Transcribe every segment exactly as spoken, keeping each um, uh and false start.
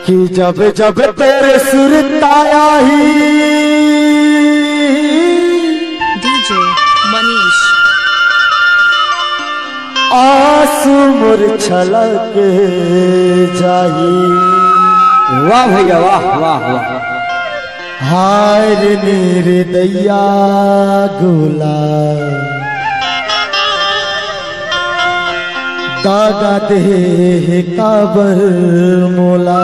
कि जब जब तेरे सुरताया ही डीजे मनीष आंसू मुर छलक जाही। वाह भैया वाह वाह वाह। हाय रे दैया गोला दागा दे काबर मोला।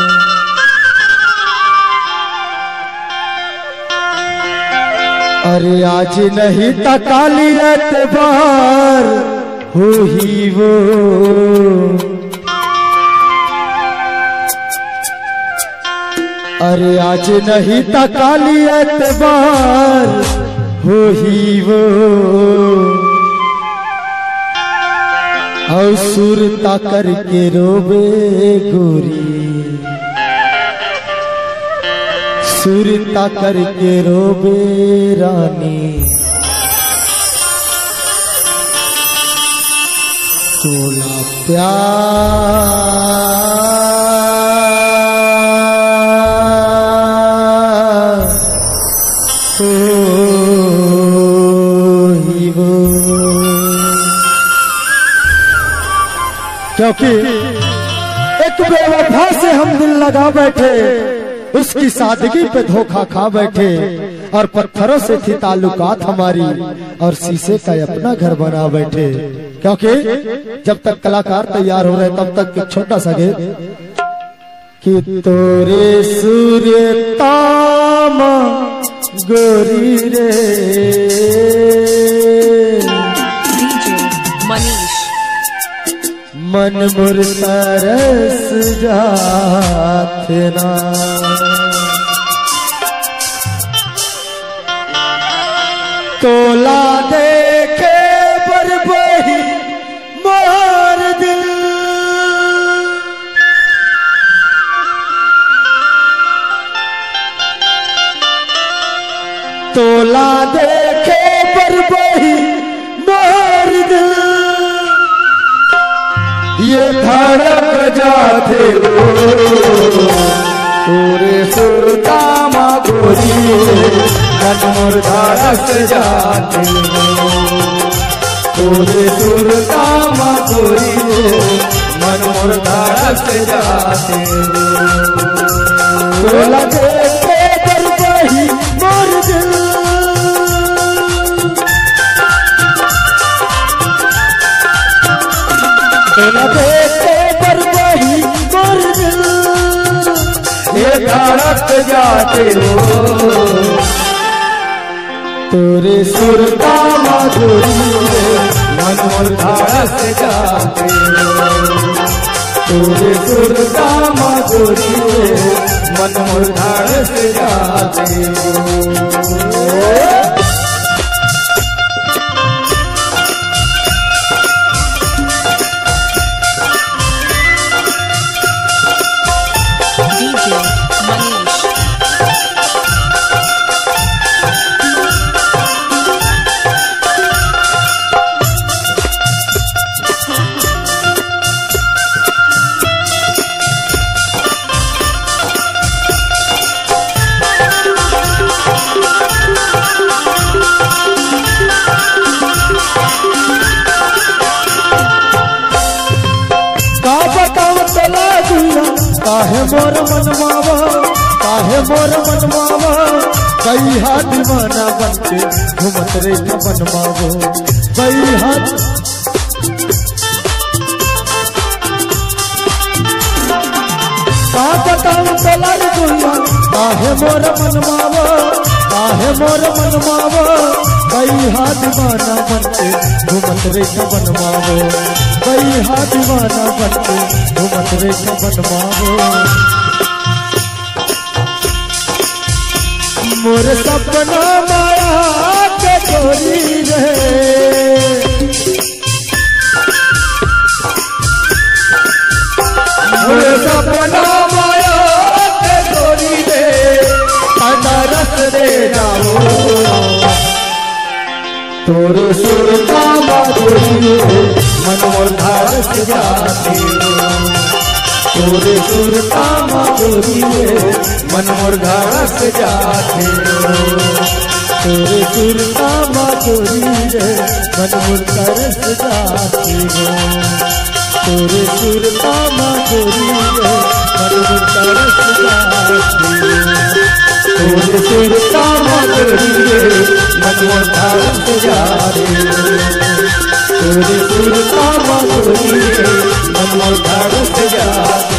अरे आज नहीं तकाली एतबार हो ही वो, अरे आज नहीं तकाली एतबार हो ही वो। और सुरता करके रोबे गोरी, सुरता करके रोबे रानी। तोला प्यार हो ही वो। क्योंकि एक बेवफा से हम दिल लगा बैठे, उसकी सादगी पे धोखा खा बैठे, और पत्थरों से थी ताल्लुकात हमारी, और शीशे का अपना घर बना बैठे। क्योंकि जब तक कलाकार तैयार हो रहे तब तक एक छोटा सा गीत कि तोरे सूर्य तामा गोरी रे डीजे मनीष मन मुर तरस जात ना। तोला देखे बरबही मार दिल, तोला देखे बरबही मार दिल। ये धड़क जाते हो तोरे सुरतामा गोरी, मन मोर धड़क जाते हो तोरे सुरतामा गोरी, मन मोर धड़क जाते हो। तोला देखे बरबही मोर दिल, तोला देखे बरबही मोर दिल। ये धड़क जाते हो तोरे सुरतामा गोरी, मन मोर धड़क जाते हो तोरे सुरतामा गोरी, मन मोर धड़क जाते हो। डीजे मनीष काहे मोर मनमावा, काहे मोर मनमावा, कई हाथ दीवाना बनके घूमत रे बनमावो। कई हाथ का बताऊं तोला दुनिया, काहे मोर मनमावा, काहे मोर मनमावा, कई हाथ दीवाना बनके घूमत रे बनमावो। कई हाथ दीवाना बनके घूमत रे बनमावो। मोर सपना माया के गोरी रे, मोर सपना माया के गोरी रे, रस दे जाओ तोरे सुरतामा गोरी, मन मोर धड़क जाते हो तोरे सुरता माधुरी रे मन मोर घरस जाते तोरे सुरता माधुरी रे मन मोर घरस जाते तोरे सुरता माधुरी रे मन मोर घरस जाते तोरे सुरता माधुरी रे मन मोर घरस जाते तोरे सुरता माधुरी रे मन मोर घरस जाते